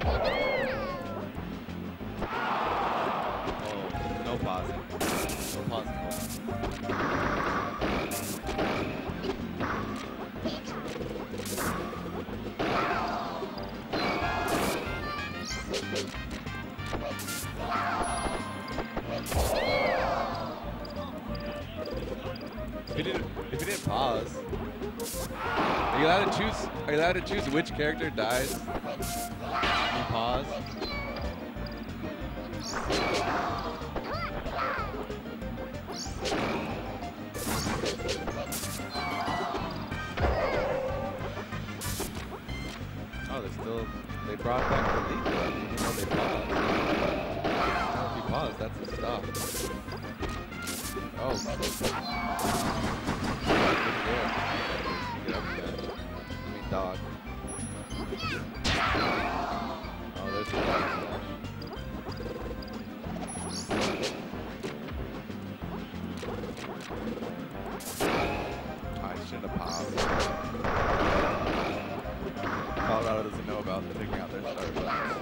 Oh, no pausing. No pausing. If you didn't pause, are you allowed to choose? Are you allowed to choose which character dies? When you pause. Oh, they brought back the lead though, even though they paused. Now if you pause, that's a stop. Oh. Get up there. I mean, dog. Oh, there's the dog slash. I should have paused. Colorado doesn't know about picking out their starter buttons.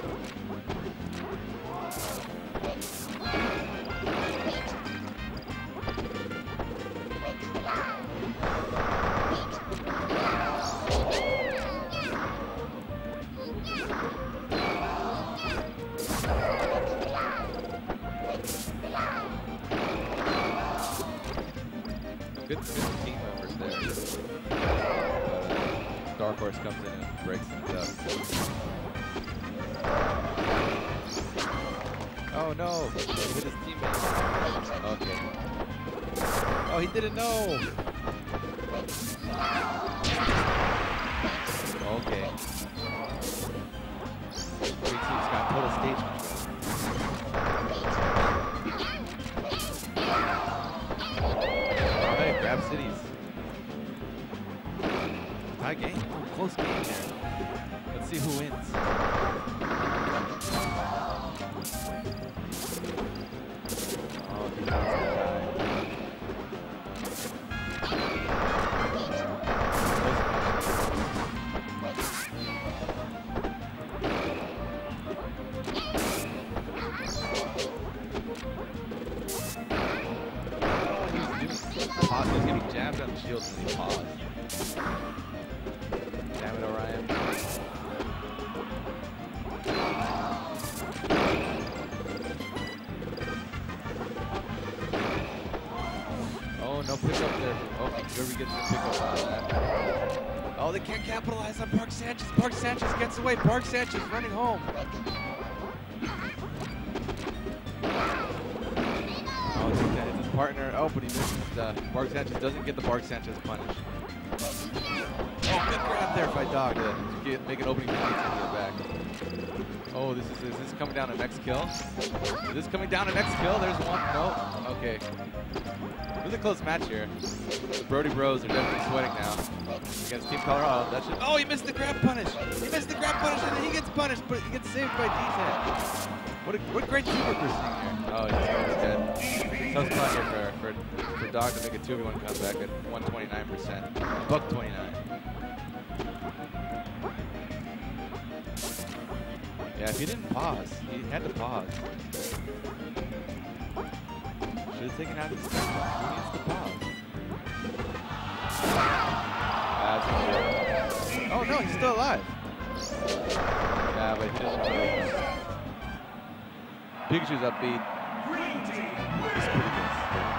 Good team members there. But, Dark Horse comes in and breaks things up. Oh no! He hit his teammate. Okay. Oh, he didn't know! Okay. Three teams got total stage control. Alright, grab cities. Tie game. Ooh, close game here. Let's see who wins. Oh, he's not gonna die. He was getting jabbed on the shields and he paused. Damn it, Orion. Oh, no pickup there. Oh, Kirby gets the pickup on that. Oh, they can't capitalize on Park Sanchez. Park Sanchez gets away. Park Sanchez running home. Oh, it's his partner. Oh, but he misses. Park Sanchez doesn't get the Park Sanchez punish. Oh, good grab there by Dog to make an opening to get back. Oh, is this coming down to next kill? Is this coming down to next kill? There's one. No. Okay. Really close match here. The Brody Bros are definitely sweating now against Team Colorado. That should. Oh, he missed the grab punish. He missed the grab punish, and then he gets punished, but he gets saved by D10. What great teamwork we're seeing here. Oh, he's dead. Tough spot here for Dog to make a 2v1 comeback at 129%. Buck 29. Yeah, if he didn't pause, he had to pause. Should have taken out his step. He needs to pause. Oh no, he's still alive. Yeah, but he doesn't really. Pikachu's upbeat. He's pretty good.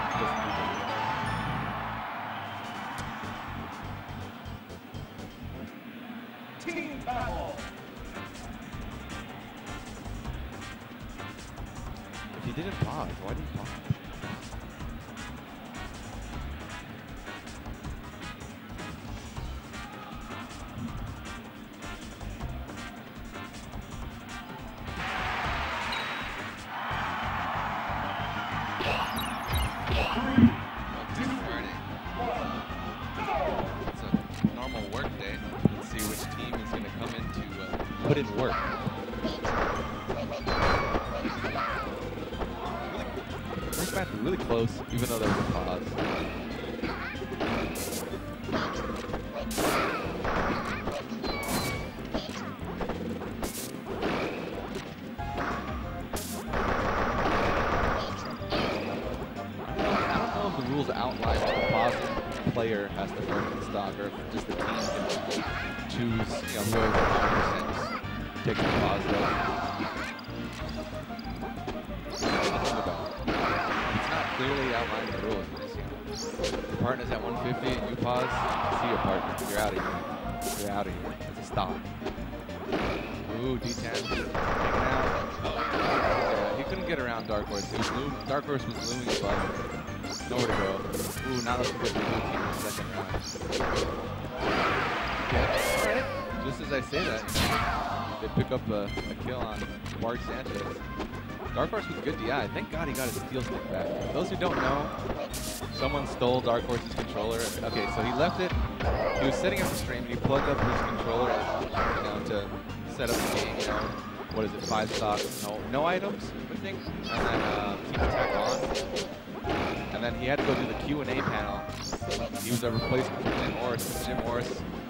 Team battle. If he didn't pause, why did he pause? It's a normal work day. Let's see which team is going to come in to put in work. This match was really close, even though there was a pause. player has to work in stock, or if just the team can choose, whoever 100% just takes the pause though. It's not clearly outlined in the rules. Your partner's at 150 and you pause, see your partner. You're out of here. You're out of here. It's a stop. Ooh, D10 hanging out. Yeah, he couldn't get around Dark Horse. Dark Horse was looming above him. Nowhere to go. Ooh, not looking good for the blue team in the second round. Yeah, alright. Just as I say that, they pick up a kill on Mark Sanchez. Dark Horse with good DI. Thank God he got his steel stick back. For those who don't know, someone stole Dark Horse's controller. Okay, so he left it. He was setting up the stream. He plugged up his controller, to set up the game. What is it? 5 stocks, no items, I think. And then team attack on. And then he had to go do the Q&A panel. He was a replacement for Jim Orris. Jim Orris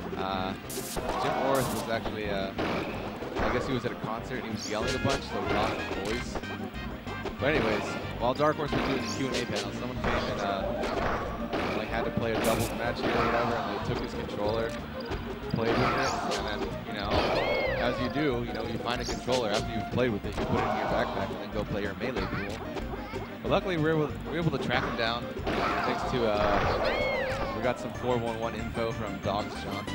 was actually, I guess he was at a concert and he was yelling a bunch, so he lost his voice. But anyways, while Dark Horse was doing the Q&A panel, someone came and had to play a doubles match here or whatever, and they took his controller, played with it, and then, as you do, you find a controller after you've played with it, you put it in your backpack and then go play your Melee pool. But luckily, we were able to track him down thanks to, we got some 411 info from Dogs Johnson.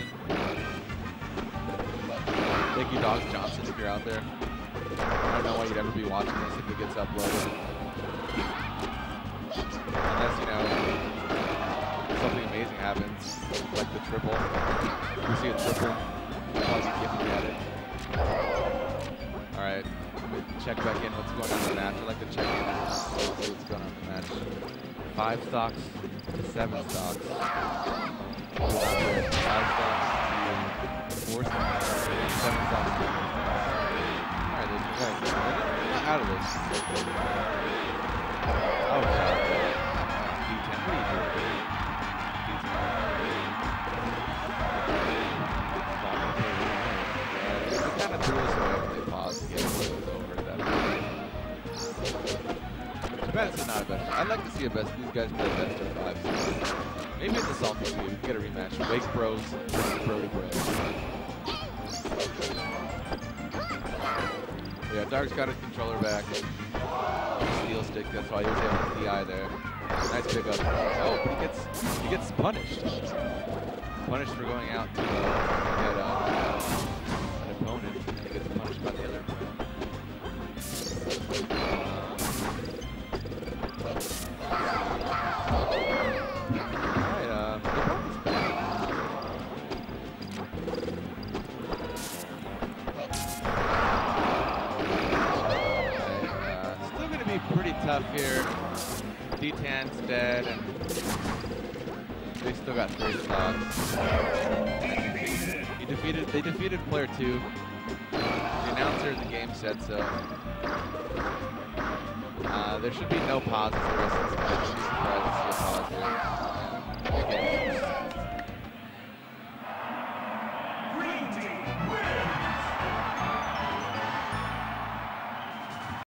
Thank you, Dogs Johnson, if you're out there. I don't know why you'd ever be watching this if it gets uploaded. Unless, something amazing happens, like the triple. If we see a triple, we'll probably be gifting at it. Alright, check back in what's going on in the match. I'd like to check in and see what's going on in the match. 5 stocks to 7 stocks. 5 stocks to 4 stocks. 7 stocks to 4 stocks. Alright, we're not out of this. Oh, God. D10, what are you doing? They kind of threw us away when they paused to get it over at that point. Too bad it's not a best. I'd like to see a best. These guys play best of 5. Maybe it's a Salty 2. We can get a rematch. Wake Bros versus Brody Bros. Yeah, Dark's got his controller back. Steel stick, that's why he was able to DI there. Nice pickup. Oh, but he gets punished. Punished for going out to get an opponent, and he gets punished by the other opponent. Alright, they brought this back. Still going to be pretty tough here. D10's dead, and they still got 3 stocks. They defeated player 2. The announcer in the game said so. There should be no pauses the rest of this match. I'd be surprised to see a pause here.